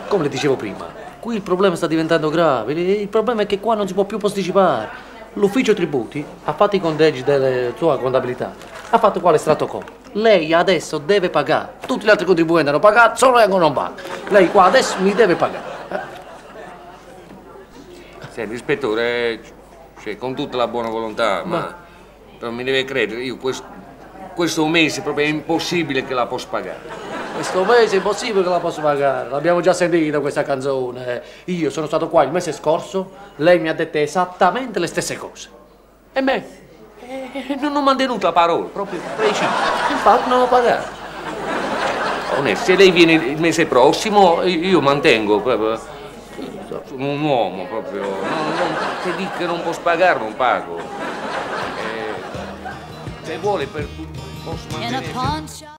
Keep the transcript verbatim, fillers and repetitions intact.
come le dicevo prima, qui il problema sta diventando grave. Il problema è che qua non si può più posticipare. L'ufficio tributi ha fatto i conteggi della sua contabilità, ha fatto qua l'estratto conto. Lei adesso deve pagare. Tutti gli altri contribuenti hanno pagato, solo lei non paga. Lei qua adesso mi deve pagare. Eh? Senti, ispettore, cioè, con tutta la buona volontà, ma, ma non mi deve credere, io questo, questo mese proprio è impossibile che la posso pagare. Questo mese è impossibile che la posso pagare, l'abbiamo già sentita questa canzone. Io sono stato qua il mese scorso, lei mi ha detto esattamente le stesse cose. E me? Eh, non ho mantenuto la parola, proprio preciso. Infatti non lo pagare. Onesto, se lei viene il mese prossimo, io mantengo proprio. Sono un uomo proprio. Non, non, se dico che non posso pagare, non pago. Eh, se vuole per posso mantenere.